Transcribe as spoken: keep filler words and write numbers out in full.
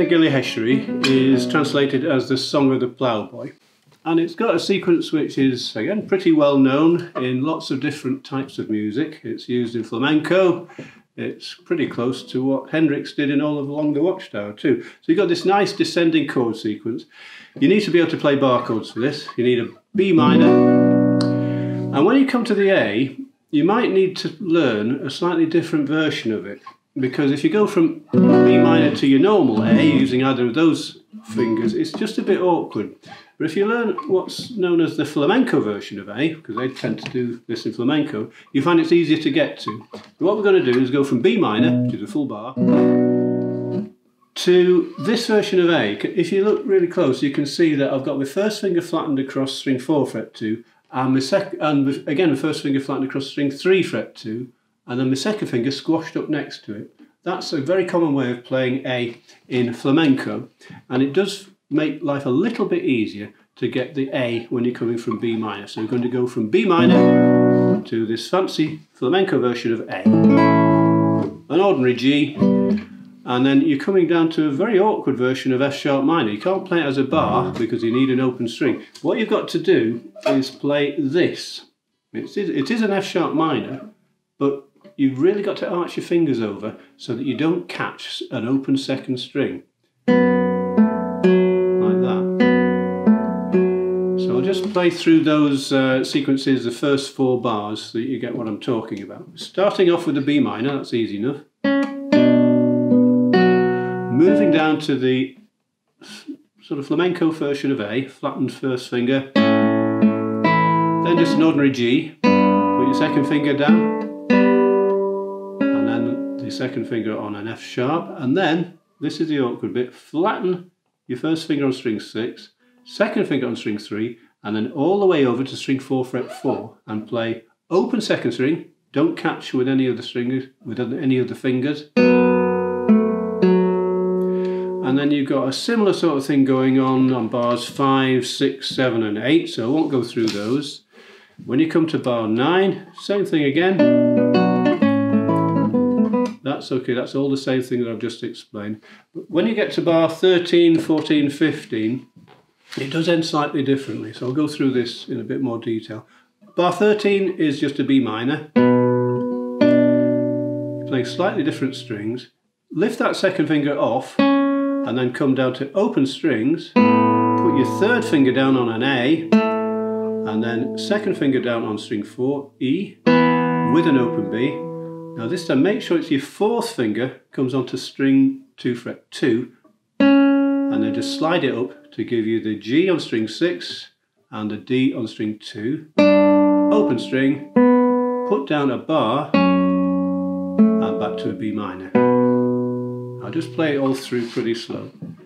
na Gile Heishery is translated as the Song of the Ploughboy, and it's got a sequence which is, again, pretty well known in lots of different types of music. It's used in flamenco. It's pretty close to what Hendrix did in All Along the Watchtower too. So you've got this nice descending chord sequence. You need to be able to play bar chords for this. You need a B minor, and when you come to the A, you might need to learn a slightly different version of it. Because if you go from B minor to your normal A using either of those fingers, it's just a bit awkward. But if you learn what's known as the flamenco version of A, because they tend to do this in flamenco, you find it's easier to get to. But what we're going to do is go from B minor, to the full bar, to this version of A. If you look really close, you can see that I've got my first finger flattened across string four fret two, and, my sec and again the first finger flattened across string three fret two, and then my second finger squashed up next to it. That's a very common way of playing A in flamenco, and it does make life a little bit easier to get the A when you're coming from B minor. So we're going to go from B minor to this fancy flamenco version of A. An ordinary G, and then you're coming down to a very awkward version of F sharp minor. You can't play it as a bar because you need an open string. What you've got to do is play this. It is, it is an F sharp minor, but you've really got to arch your fingers over so that you don't catch an open second string. Like that. So I'll just play through those uh, sequences, the first four bars, so that you get what I'm talking about. Starting off with the B minor, that's easy enough. Moving down to the sort of flamenco version of A, flattened first finger. Then just an ordinary G, put your second finger down. The second finger on an F sharp, and then, this is the awkward bit, flatten your first finger on string six, second finger on string three, and then all the way over to string four fret four, and play open second string, don't catch with any of the strings, with any of the fingers. And then you've got a similar sort of thing going on on bars five, six, seven and eight, so I won't go through those. When you come to bar nine, same thing again. That's okay, that's all the same thing that I've just explained. But when you get to bar thirteen, fourteen, fifteen, it does end slightly differently. So I'll go through this in a bit more detail. Bar thirteen is just a B minor. You're playing slightly different strings. Lift that second finger off and then come down to open strings. Put your third finger down on an A and then second finger down on string four, E, with an open B. Now this time make sure it's your fourth finger comes onto string two fret two, and then just slide it up to give you the G on string six and the D on string two, open string, put down a bar and back to a B minor. I'll just play it all through pretty slow.